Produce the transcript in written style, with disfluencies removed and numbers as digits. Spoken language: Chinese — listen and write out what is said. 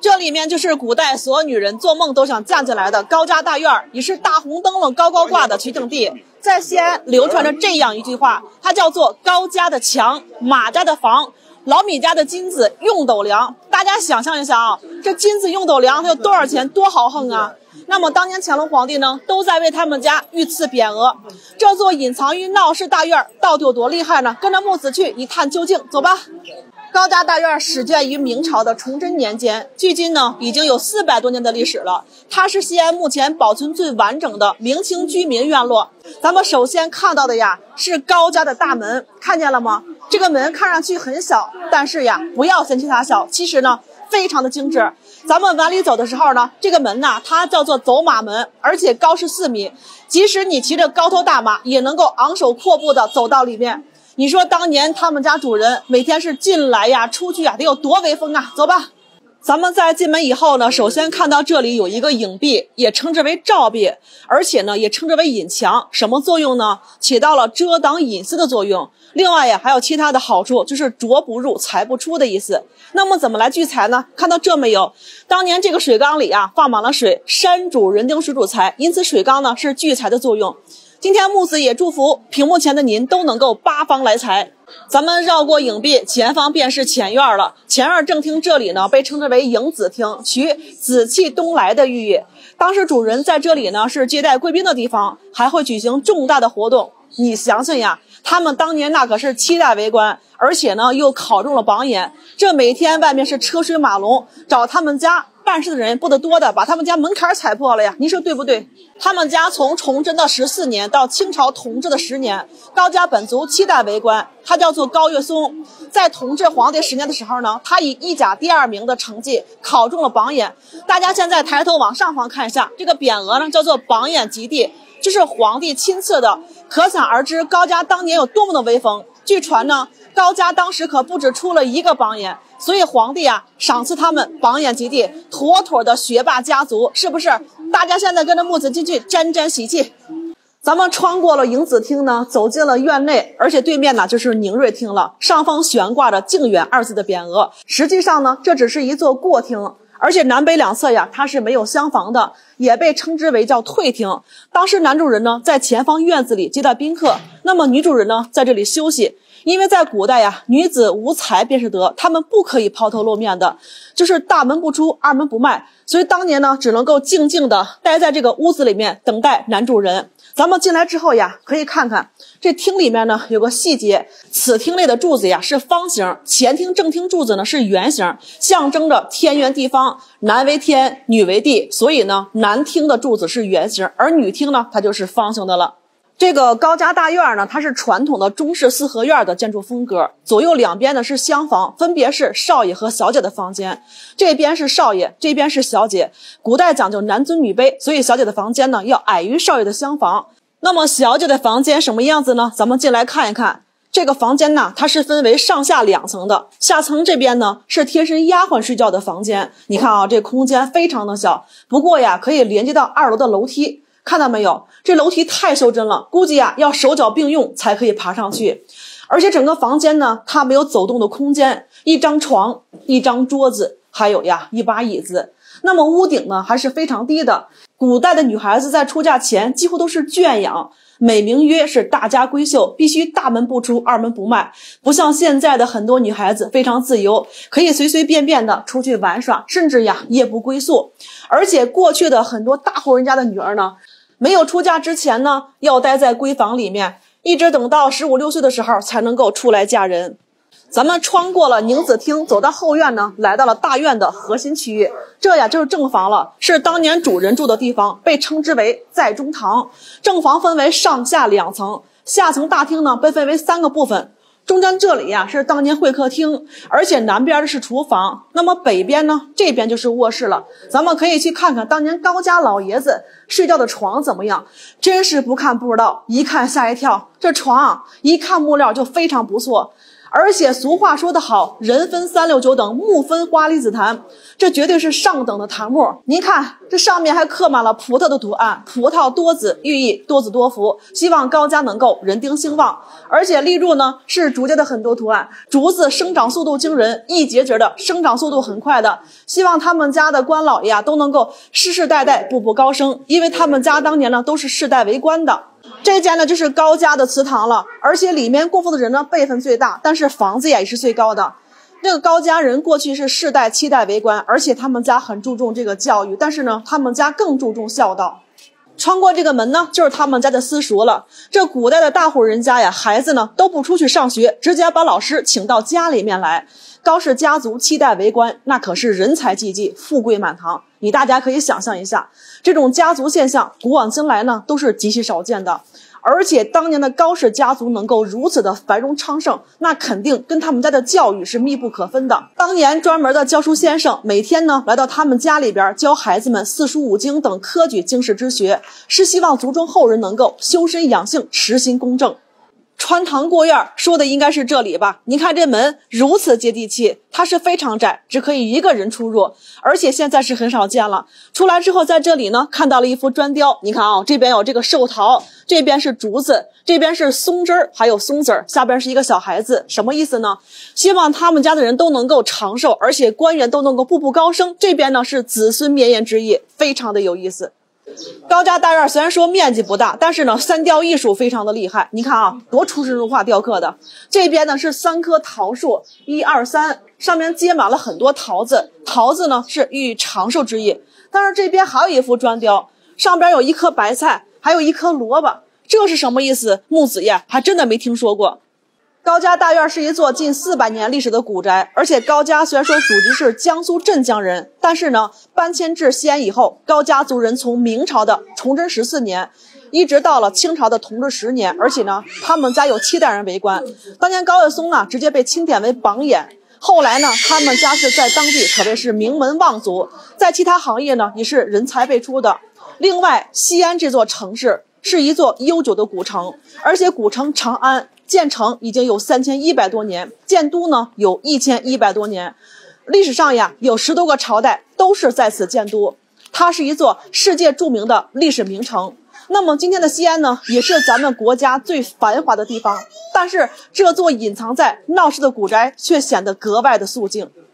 这里面就是古代所有女人做梦都想站进来的高家大院，也是大红灯笼高高挂的取景地。在西安流传着这样一句话，它叫做高家的墙，马家的房，老米家的金子用斗量。大家想象一下啊，这金子用斗量它有多少钱，多豪横啊！那么当年乾隆皇帝呢，都在为他们家御赐匾额。这座隐藏于闹市大院到底有多厉害呢？跟着木子去一探究竟，走吧。高家大院始建于明朝的崇祯年间，距今呢已经有400多年的历史了。它是西安目前保存最完整的明清居民院落。咱们首先看到的呀是高家的大门，看见了吗？这个门看上去很小，但是呀不要嫌弃它小，其实呢非常的精致。咱们往里走的时候呢，这个门呢它叫做走马门，而且高是4米，即使你骑着高头大马也能够昂首阔步的走到里面。你说当年他们家主人每天是进来呀出去呀得有多威风啊！走吧。咱们在进门以后呢，首先看到这里有一个影壁，也称之为照壁，而且呢也称之为隐墙。什么作用呢？起到了遮挡隐私的作用。另外呀还有其他的好处，就是濯不入财不出的意思。那么怎么来聚财呢？看到这没有？当年这个水缸里啊放满了水，山主人丁水主财，因此水缸呢是聚财的作用。今天木子也祝福屏幕前的您都能够八方来财。咱们绕过影壁，前方便是前院了。前院正厅这里呢被称之为迎子厅，取紫气东来的寓意。当时主人在这里呢是接待贵宾的地方，还会举行重大的活动。你想想呀，他们当年那可是7代为官，而且呢又考中了榜眼，这每天外面是车水马龙，找他们家办事的人不得多的把他们家门槛踩破了呀，您说对不对？他们家从崇祯的14年到清朝同治的10年，高家本族7代为官，他叫做高岳松。在同治皇帝10年的时候呢，他以一甲第2名的成绩考中了榜眼。大家现在抬头往上方看一下，这个匾额呢叫做榜眼及第，这是皇帝亲赐的，可想而知高家当年有多么的威风。据传呢，高家当时可不止出了1个榜眼，所以皇帝啊赏赐他们榜眼及第，妥妥的学霸家族，是不是？大家现在跟着木子进去沾沾喜气。咱们穿过了迎子厅呢，走进了院内，而且对面呢就是宁瑞厅了，上方悬挂着靖远2字的匾额。实际上呢，这只是一座过厅，而且南北两侧呀它是没有厢房的，也被称之为叫退厅。当时男主人呢在前方院子里接待宾客，那么女主人呢在这里休息。因为在古代呀，女子无才便是德，她们不可以抛头露面的，就是大门不出二门不迈，所以当年呢只能够静静的待在这个屋子里面等待男主人。咱们进来之后呀，可以看看这厅里面呢有个细节，此厅内的柱子呀是方形，前厅正厅柱子呢是圆形，象征着天圆地方，男为天，女为地，所以呢男厅的柱子是圆形，而女厅呢它就是方形的了。这个高家大院呢，它是传统的中式4合院的建筑风格，左右两边呢是厢房，分别是少爷和小姐的房间，这边是少爷，这边是小姐。古代讲究男尊女卑，所以小姐的房间呢要矮于少爷的厢房。那么小姐的房间什么样子呢？咱们进来看一看。这个房间呢，它是分为上下2层的，下层这边呢是贴身丫鬟睡觉的房间。你看啊，这空间非常的小，不过呀可以连接到2楼的楼梯。看到没有？这楼梯太修真了，估计呀要手脚并用才可以爬上去。而且整个房间呢，它没有走动的空间，一张床，一张桌子，还有呀一把椅子。那么屋顶呢还是非常低的。古代的女孩子在出嫁前几乎都是圈养，美名曰是大家闺秀，必须大门不出二门不迈，不像现在的很多女孩子非常自由，可以随随便便的出去玩耍，甚至呀夜不归宿。而且过去的很多大户人家的女儿呢，没有出嫁之前呢要待在闺房里面，一直等到15、16岁的时候才能够出来嫁人。咱们穿过了宁子厅，走到后院呢，来到了大院的核心区域。这呀就是正房了，是当年主人住的地方，被称之为在中堂。正房分为上下2层，下层大厅呢被分为3个部分。中间这里呀是当年会客厅，而且南边的是厨房。那么北边呢，这边就是卧室了。咱们可以去看看当年高家老爷子睡觉的床怎么样，真是不看不知道，一看吓一跳。这床啊，一看木料就非常不错。 而且俗话说得好，人分369等，木分花梨紫檀，这绝对是上等的檀木。您看，这上面还刻满了葡萄的图案，葡萄多子，寓意多子多福，希望高家能够人丁兴旺。而且立柱呢是竹节的很多图案，竹子生长速度惊人，一节节的生长速度很快的，希望他们家的官老爷都能够世世代代步步高升，因为他们家当年呢都是世代为官的。这间呢就是高家的祠堂了，而且里面供奉的人呢辈分最大，但是房子也是最高的。这个高家人过去是世代7代为官，而且他们家很注重这个教育，但是呢他们家更注重孝道。穿过这个门呢就是他们家的私塾了。这古代的大户人家呀，孩子呢都不出去上学，直接把老师请到家里面来。高氏家族7代为官，那可是人才济济，富贵满堂。你大家可以想象一下，这种家族现象古往今来呢都是极其少见的。而且当年的高氏家族能够如此的繁荣昌盛，那肯定跟他们家的教育是密不可分的。当年专门的教书先生每天呢来到他们家里边教孩子们四书五经等科举经世之学，是希望族中后人能够修身养性，实行公正。穿堂过院说的应该是这里吧？你看这门如此接地气，它是非常窄，只可以一个人出入，而且现在是很少见了。出来之后在这里呢看到了一幅砖雕，你看啊，这边有这个寿桃，这边是竹子，这边是松枝儿，还有松子儿，下边是一个小孩子，什么意思呢？希望他们家的人都能够长寿，而且官员都能够步步高升。这边呢是子孙绵延之意，非常的有意思。高家大院虽然说面积不大，但是呢三雕艺术非常的厉害。你看啊，多出神入化雕刻的。这边呢是3棵桃树，1、2、3，上面结满了很多桃子，桃子呢是寓意长寿之意。但是这边还有一幅砖雕，上边有1颗白菜，还有1颗萝卜，这是什么意思？木子叶还真的没听说过。高家大院是一座近400年历史的古宅，而且高家虽然说祖籍是江苏镇江人，但是呢搬迁至西安以后，高家族人从明朝的崇祯14年一直到了清朝的同治10年，而且呢他们家有7代人为官。当年高岳松呢直接被钦点为榜眼，后来呢他们家是在当地可谓是名门望族，在其他行业呢也是人才辈出的。另外，西安这座城市是一座悠久的古城，而且古城长安建成已经有3100多年，建都呢有1100多年，历史上呀有10多个朝代都是在此建都，它是一座世界著名的历史名城。那么今天的西安呢，也是咱们国家最繁华的地方，但是这座隐藏在闹市的古宅却显得格外的肃静。